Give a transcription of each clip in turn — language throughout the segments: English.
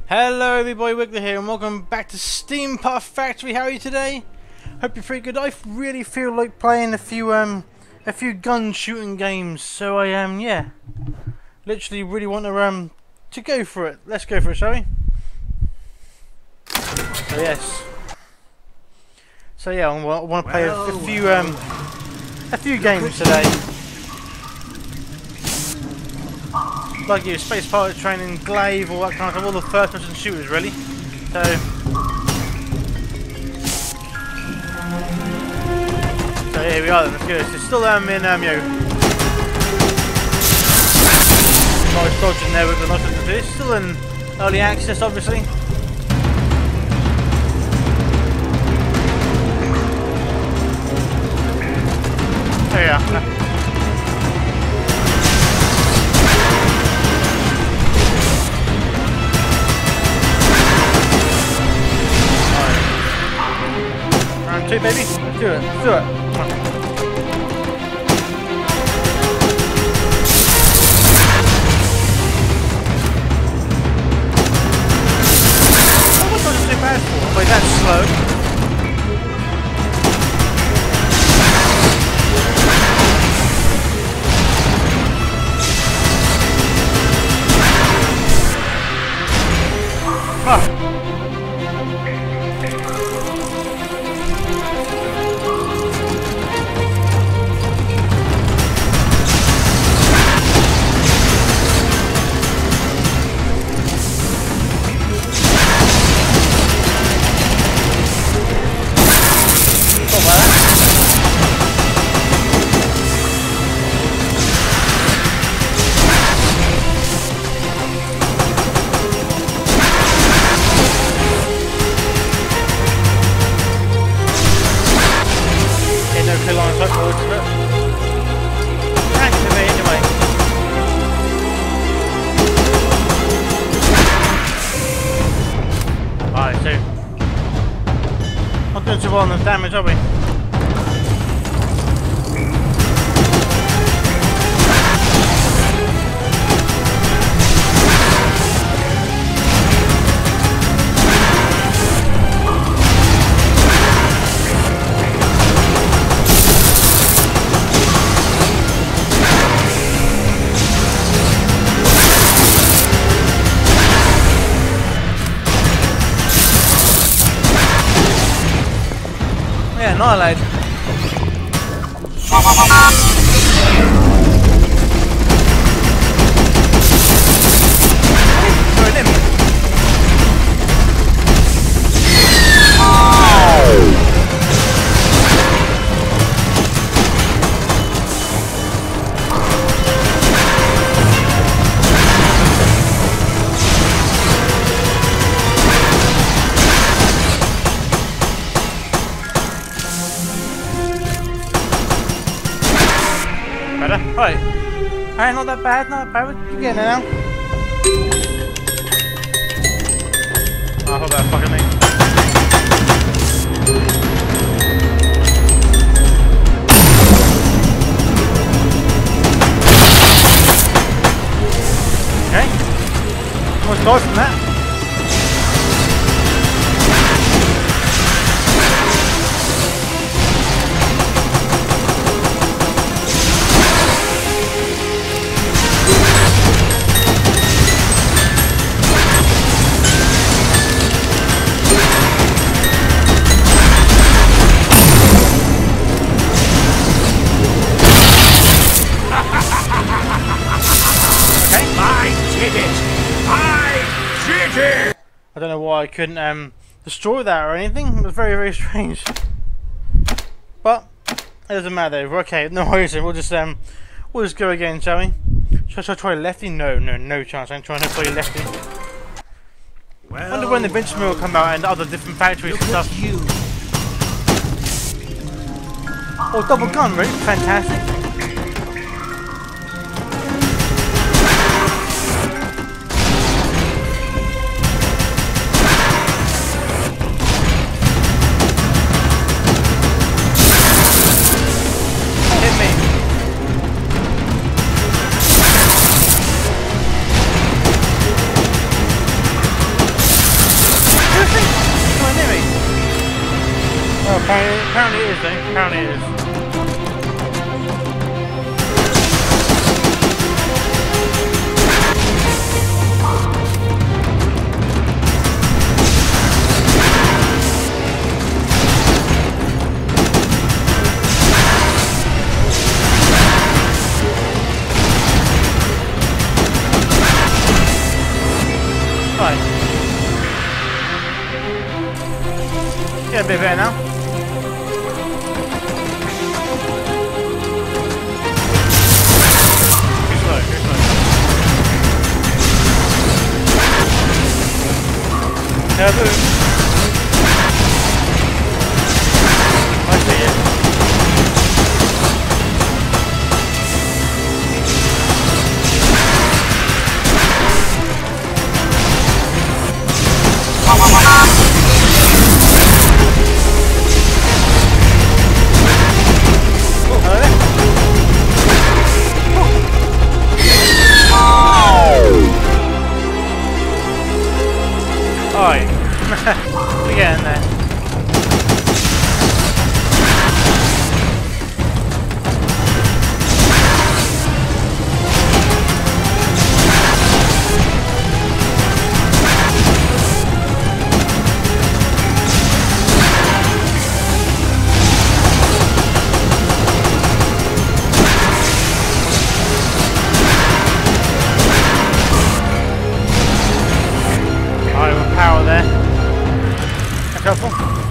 Hello everybody, Wiggler here and welcome back to Steampuff Factory. How are you today? Hope you're pretty good. I really feel like playing a few gun shooting games, so I am literally really want to go for it. Let's go for it, shall we? So yes. So yeah, I want to play a few games today. Like you, Space Pilot Training, Glaive, all that kind of stuff, all the first-person shooters, really. So here we are. Then, let's go. It's still in nice dodging there with the nothing to do. It's still in early access, obviously. There we are. Round two, baby. Let's do it. Let's do it. Come on. Oh, what's not too bad for? Wait, that's slow. Oh. Not doing too well on the damage, are we? Annihilate. Throw it in. Right. Alright, not that bad, not that bad. We're getting there now. Oh, I hope that fucking thing. Okay. Almost died from that. I don't know why I couldn't destroy that or anything. It was very, very strange. But it doesn't matter. We're okay. No worries. We'll just go again, shall we? Should I try lefty? No chance. I'm trying to play lefty. Well, I wonder when the bench mill will come out and other different factories and stuff. Oh, double gun, right? Fantastic. Apparently it is though. Apparently it is. Right. Yeah, a bit better now. Too slow, too slow. Yeah, boom. I see it. Alright, we're getting there. Power there. That's helpful.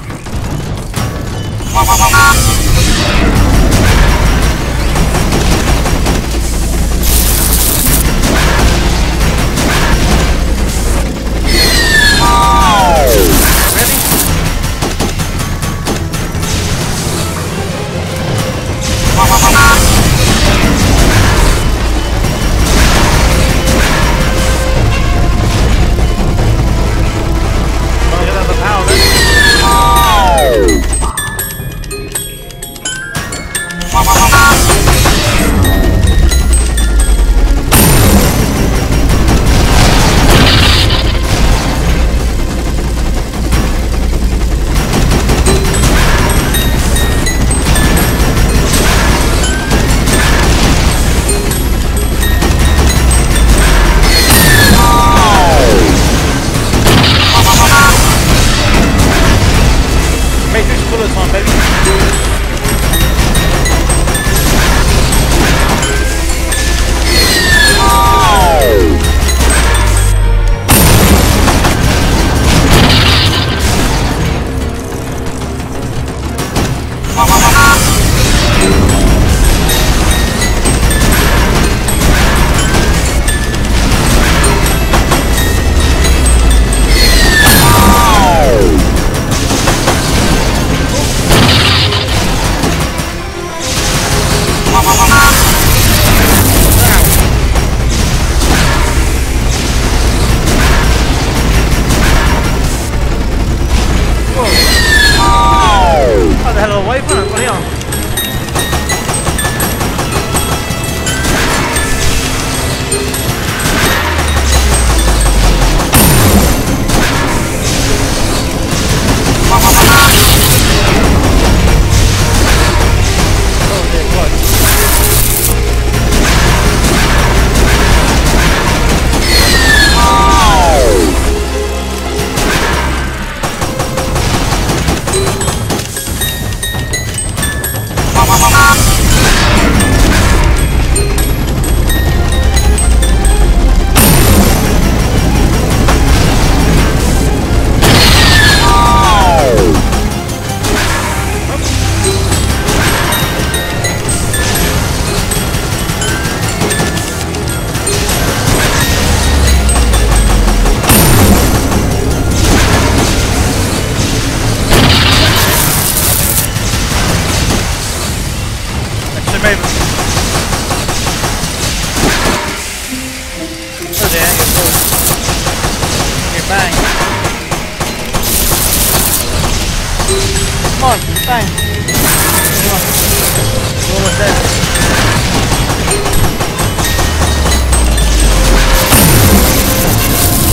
Come on, bang. Come on. We're almost dead.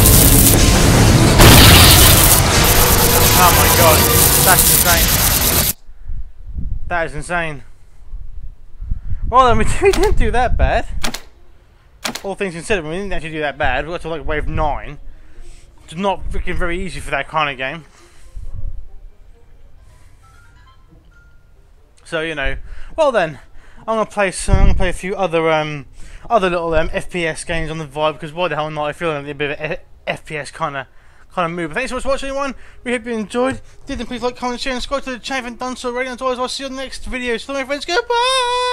Oh my god, that's insane. That is insane. Well then, we didn't do that bad. All things considered, we didn't actually do that bad. We got to like wave 9. It's not freaking very easy for that kind of game. So you know, well then, I'm gonna play a few other little FPS games on the Vive, because why the hell not? I feel like a bit of a FPS kind of move. But thanks so much for watching, everyone. We hope you enjoyed. If you did, then please like, comment, share, and subscribe to the channel if you haven't done so already. And as always, I'll see you on the next video. So my friends, goodbye.